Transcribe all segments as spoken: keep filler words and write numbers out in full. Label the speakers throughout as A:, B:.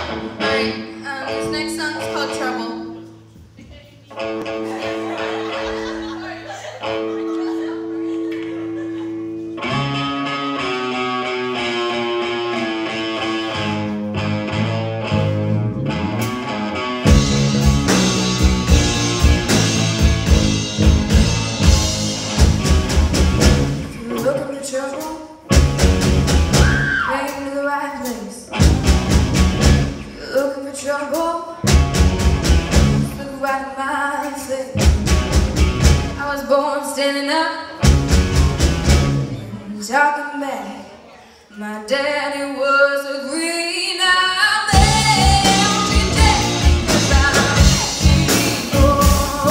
A: Trouble, look right in my face. I was born standing up and talking back. My daddy was a green eyed man. Every day about people,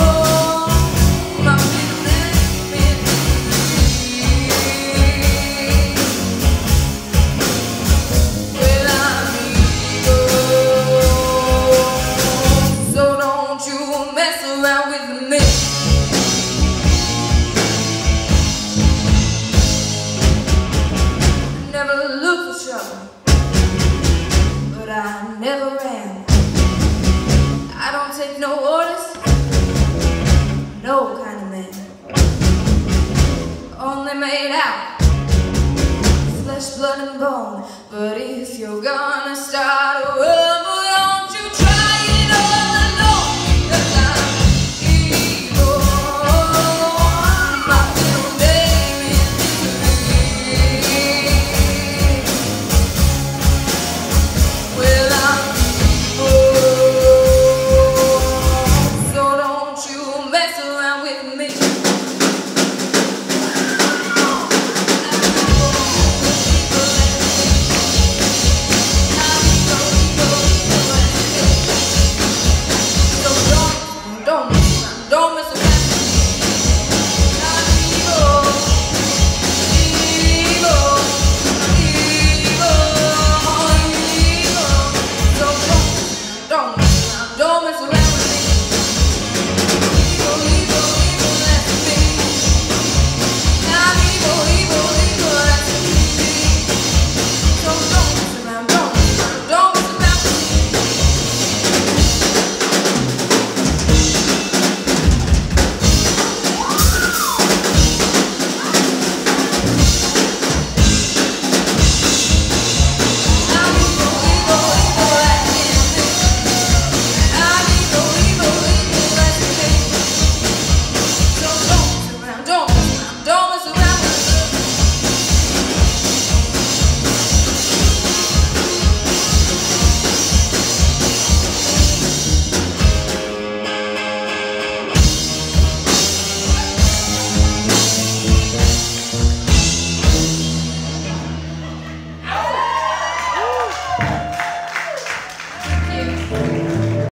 A: my business been well, I'm mess around with me. I never looked for trouble, but I never ran. I don't take no orders, no kind of man. Only made out flesh, blood, and bone. But if you're gonna start a rumor,